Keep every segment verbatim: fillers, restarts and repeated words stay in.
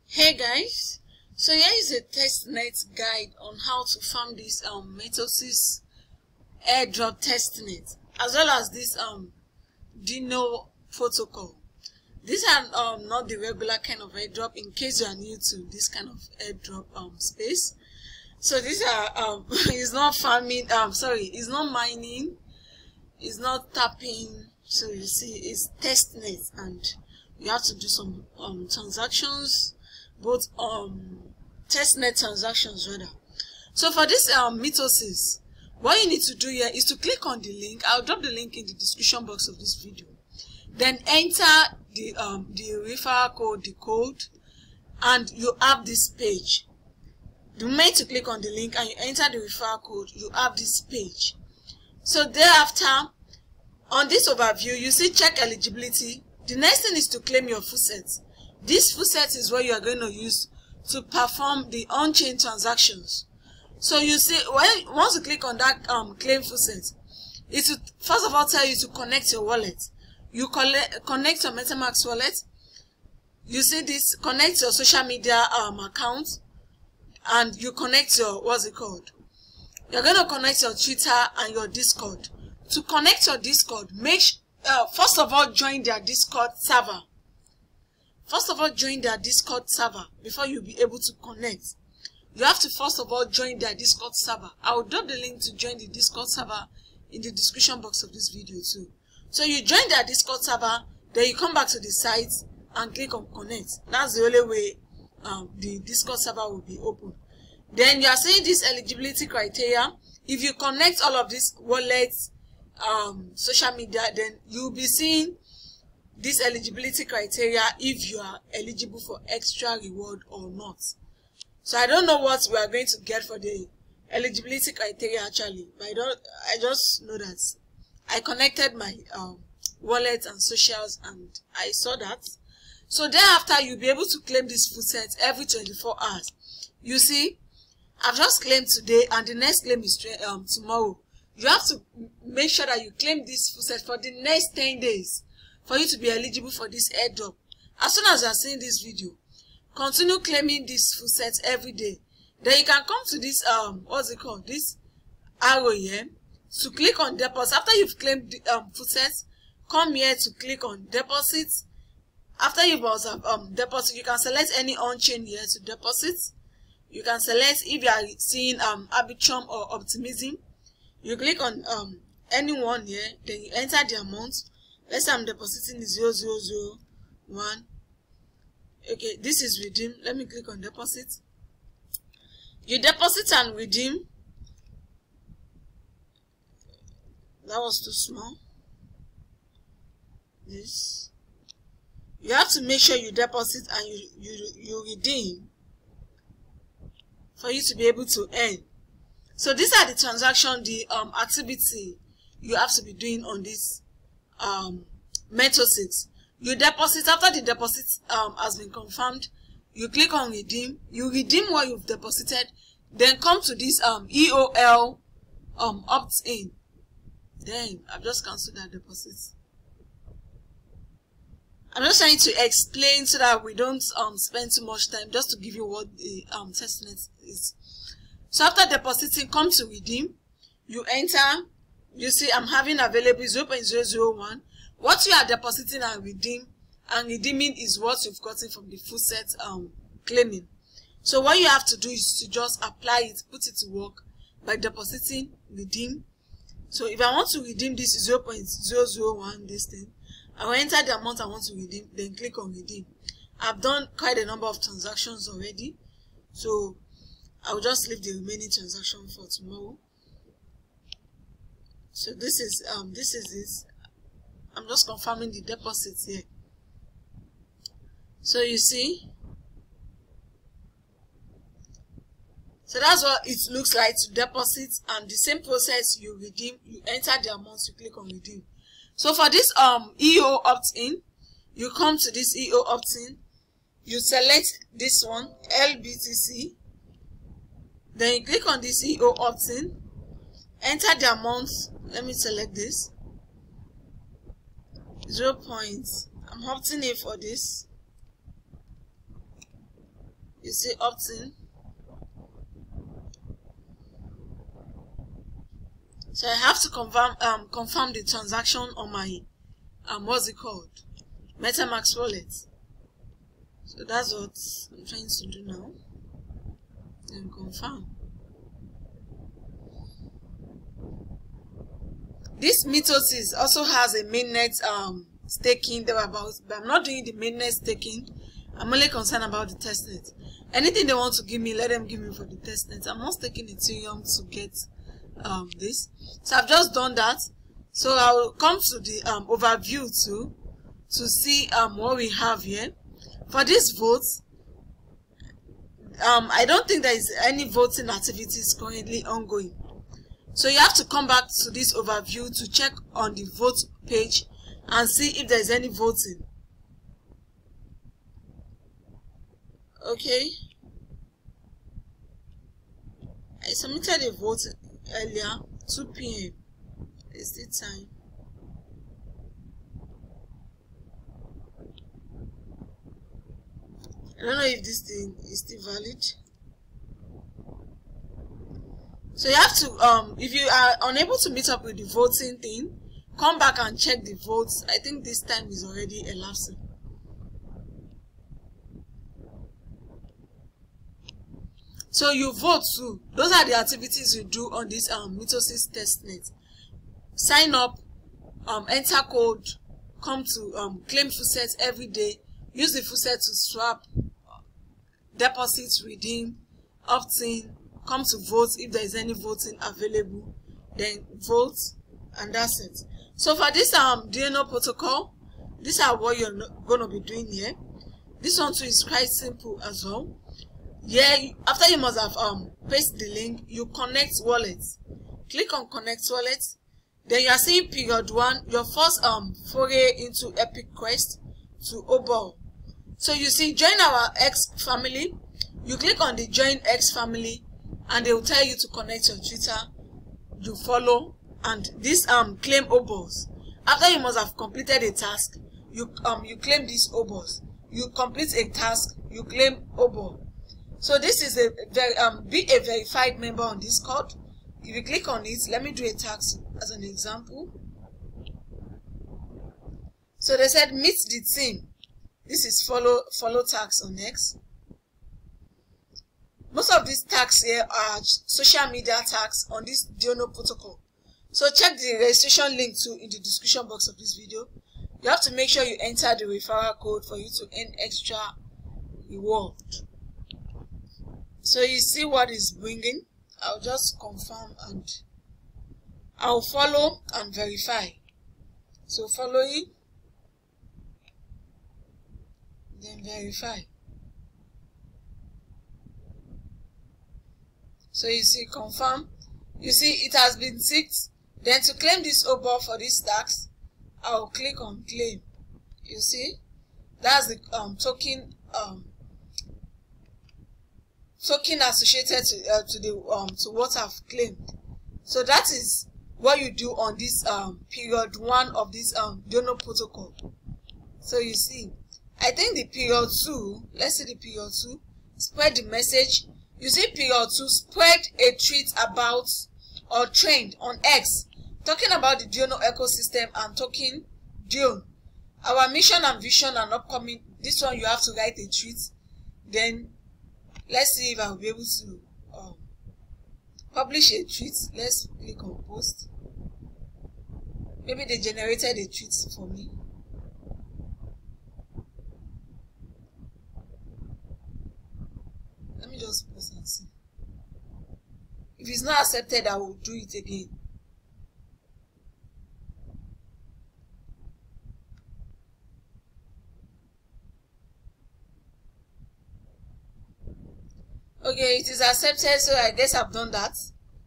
Hey guys, so here is a testnet guide on how to farm this um Mitosis Airdrop Testnet, as well as this um Dione Protocol. These are um not the regular kind of airdrop, in case you are new to this kind of airdrop um space. So these are um it's not farming, um sorry, it's not mining, it's not tapping. So you see, it's testnet, and you have to do some um transactions, both um testnet transactions rather. So for this um Mitosis, what you need to do here is to click on the link. I'll drop the link in the description box of this video. Then enter the um the referral code, the code, and you have this page. The moment you click on the link and you enter the referral code, you have this page. So thereafter, on this overview, you see check eligibility. The next thing is to claim your faucet. This faucet is what you are going to use to perform the on-chain transactions. So you see, when once you click on that um claim faucet, it will first of all tell you to connect your wallet. You collect, connect your MetaMask wallet. You see this, connect your social media um account, and you connect your, what's it called? You're going to connect your Twitter and your Discord. To connect your Discord, make uh, first of all join their Discord server. First of all, join their Discord server before you'll be able to connect. You have to first of all join their Discord server. I will drop the link to join the Discord server in the description box of this video too. So you join their Discord server, then you come back to the site and click on connect. That's the only way um, the Discord server will be open. Then you are seeing this eligibility criteria. If you connect all of these wallets, um, social media, then you'll be seeing this eligibility criteria if you are eligible for extra reward or not. So I don't know what we are going to get for the eligibility criteria actually, but I don't. I just know that I connected my um, wallet and socials, and I saw that. So thereafter, you'll be able to claim this faucet every twenty-four hours. You see, I've just claimed today, and the next claim is um, tomorrow. You have to make sure that you claim this faucet for the next ten days. For you to be eligible for this airdrop. As soon as you are seeing this video, continue claiming this faucet every day. Then you can come to this um what's it called, this arrow here, to click on deposit. After you've claimed the um faucet, come here to click on deposit. After you've also um deposit, you can select any on-chain here to deposit. You can select if you are seeing um Arbitrum or Optimism. You click on um anyone here, then you enter the amount. Let's say I'm depositing zero zero zero one. Okay, this is redeem. Let me click on deposit. You deposit and redeem. That was too small. This. You have to make sure you deposit and you you you redeem for you to be able to earn. So these are the transaction, the um activity you have to be doing on this um Mitosis. You deposit. After the deposit um has been confirmed, you click on redeem. You redeem what you've deposited, then come to this um E O L um opt in. Then I've just cancelled that deposit. I'm just trying to explain so that we don't um spend too much time, just to give you what the um testnet is. So after depositing, come to redeem. You enter. You see, I'm having available zero point zero zero one. What you are depositing and redeem and redeeming is what you've gotten from the faucet um claiming. So what you have to do is to just apply it, put it to work by depositing, redeem. So if I want to redeem this zero point zero zero one, this thing, I will enter the amount I want to redeem, then click on redeem. I've done quite a number of transactions already, so I will just leave the remaining transaction for tomorrow. So this is um this is it. I'm just confirming the deposits here. So you see, so that's what it looks like to deposit, and the same process. You redeem, you enter the amount, you click on redeem. So for this um E O opt-in, you come to this E O opt-in, you select this one, L B T C, then you click on this E O opt-in, enter the amount. Let me select this zero points. I'm opting in for this. You see opt-in. So I have to confirm um confirm the transaction on my um what's it called, MetaMask wallet. So that's what I'm trying to do now. And confirm. This Mitosis also has a mainnet um staking thereabouts, but I'm not doing the mainnet staking. I'm only concerned about the testnet. Anything they want to give me, let them give me for the testnet. I'm not staking Ethereum to get um this. So I've just done that. So I will come to the um overview too to see um what we have here. For this vote, um I don't think there is any voting activities currently ongoing. So you have to come back to this overview to check on the vote page and see if there is any voting. Okay. I submitted a vote earlier, two P M Is the time. I don't know if this thing is still valid. So you have to, um, if you are unable to meet up with the voting thing, come back and check the votes. I think this time is already elapsing. So you vote too. Those are the activities you do on this um, Mitosis Testnet. Sign up, um, enter code, come to um, claim faucet every day. Use the faucet to swap, deposit, redeem, opt-in, come to vote if there is any voting available. Then vote, and that's it. So for this um Dione protocol, these are what you're going to be doing here. This one too is quite simple as well. Yeah, after you must have um pasted the link, you connect wallet. Click on connect wallet. Then you are seeing period one, your first um foray into Epic Quest to Obol. So you see join our X family. You click on the join X family, and they will tell you to connect your Twitter. You follow, and this um claim Obols. After you must have completed a task, you um you claim these Obols. You complete a task, you claim Obol. So this is a very um be a verified member on Discord. If you click on it, let me do a task as an example. So they said meet the team. This is follow follow tags on X. Most of these tags here are social media tags on this Dione protocol. So check the registration link too in the description box of this video. You have to make sure you enter the referral code for you to earn extra reward. So you see what is bringing. I'll just confirm and I'll follow and verify. So following, then verify. So you see confirm. You see it has been ticked. Then to claim this Obol for this tax, I'll click on claim. You see, that's the um token um token associated to uh, to the um to what I've claimed. So that is what you do on this um period one of this um Dione protocol. So you see, I think the period two, let's see the period two, spread the message. You see period two, spread a tweet about or trend on X talking about the Dione ecosystem and talking Dione, our mission and vision and upcoming. This one you have to write a tweet. Then let's see if I'll be able to um, publish a tweet. Let's click on post. Maybe they generated a tweet for me. Let me just post and see. If it's not accepted, I will do it again. Okay, it is accepted, so I guess I've done that.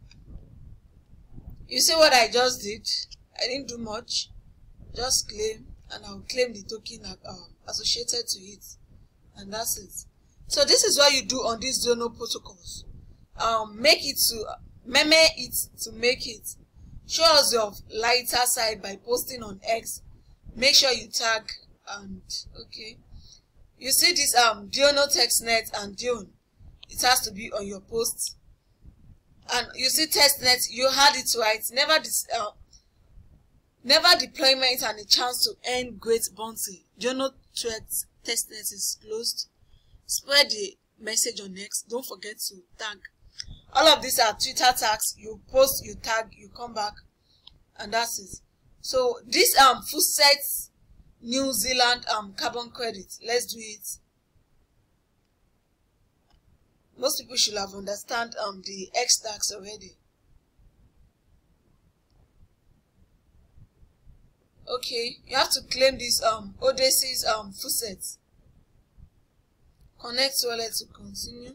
You see what I just did? I didn't do much. Just claim, and I'll claim the token uh, associated to it. And that's it. So this is what you do on these Dione protocols. Um, make it to, meme it to make it. Show us your lighter side by posting on X. Make sure you tag, and okay. You see this um Dione Testnet and Dione. It has to be on your post. And you see testnet, you had it right. Never this uh, never deployment and a chance to earn great bounty. Dione Testnet is closed. Spread the message on X. Don't forget to tag. All of these are Twitter tags. You post, you tag, you come back, and that's it. So this um faucet New Zealand um carbon credit. Let's do it. Most people should have understand um the X tax already. Okay, you have to claim this um Odysseus um faucet. Connect wallet to continue.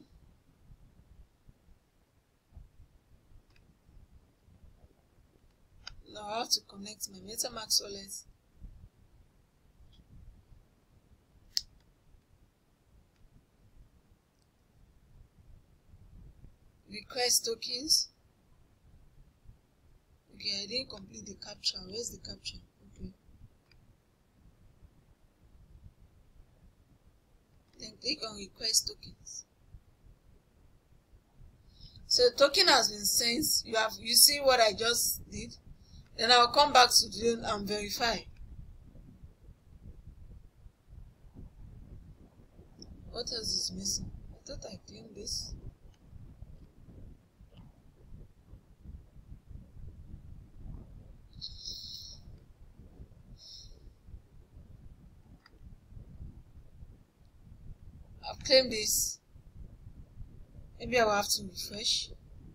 Now I have to connect my MetaMask wallet. Request tokens. Okay, I didn't complete the captcha. Where's the captcha? Okay. Then click on request tokens. So the token has been sent. You have you see what I just did? Then I'll come back to Dione and verify. What else is missing? I thought I claimed this. I've claimed this. Maybe I will have to refresh.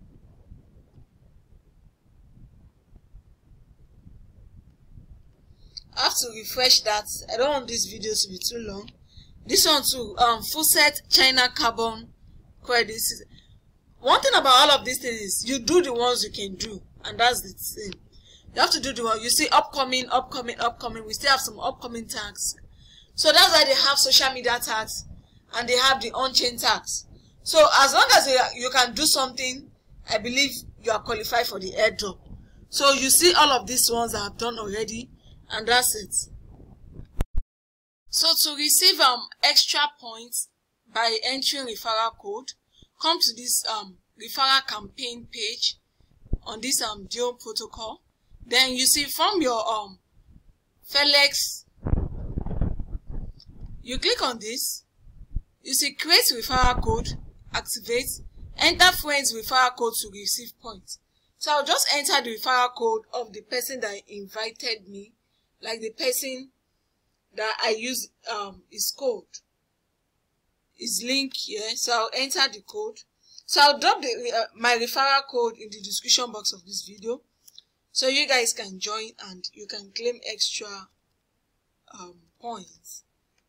I have to refresh that. I don't want this video to be too long. This one too, um, faucet China carbon credits. One thing about all of these things is you do the ones you can do, and that's the thing. You have to do the one. You see, upcoming, upcoming, upcoming. We still have some upcoming tags. So that's why they have social media tags, and they have the on-chain tags. So as long as you, you can do something, I believe you are qualified for the airdrop. So you see all of these ones I have done already, and that's it. So to receive um extra points by entering referral code, come to this um referral campaign page on this um Dione Protocol. Then you see from your um Felix, you click on this. You see create referral code, activate, enter friends referral code to receive points. So I'll just enter the referral code of the person that invited me, like the person that I use um is code is link here. So I'll enter the code. So I'll drop the uh, my referral code in the description box of this video, so you guys can join and you can claim extra um points.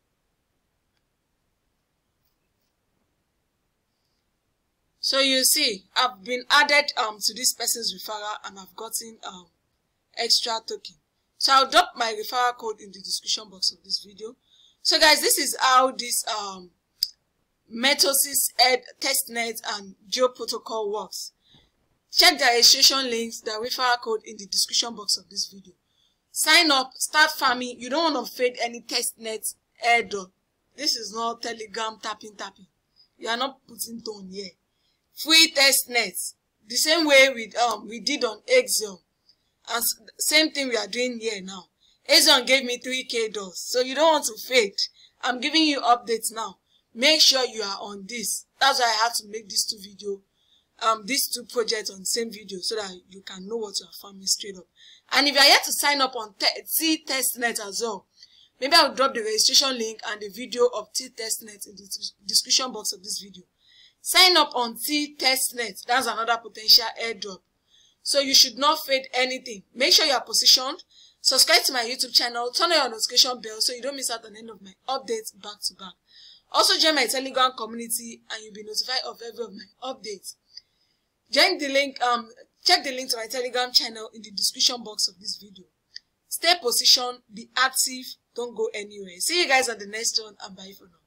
So you see, I've been added um to this person's referral and I've gotten um extra token. So I'll drop my referral code in the description box of this video. So guys, this is how this um Mitosis Airdrop Testnet and Dione Protocol works. Check the registration links, the referral code in the description box of this video. Sign up, start farming. You don't want to fade any testnet airdrop. This is not Telegram tapping tapping. You are not putting tone here. Free testnet. The same way we um we did on Axiom. And same thing we are doing here now. Axiom gave me three K dollars. So you don't want to fade. I'm giving you updates now. Make sure you are on this. That's why I had to make these two videos. Um, these two projects on the same video so that you can know what you are farming straight up. And if you are yet to sign up on T Testnet as well, maybe I will drop the registration link and the video of T Testnet in the description box of this video. Sign up on T Testnet. That's another potential airdrop. So you should not fade anything. Make sure you are positioned. Subscribe to my YouTube channel. Turn on your notification bell so you don't miss out on any of my updates back to back. Also join my Telegram community and you'll be notified of every of my updates. Join the link, um, check the link to my Telegram channel in the description box of this video. Stay positioned, be active, don't go anywhere. See you guys on the next one and bye for now.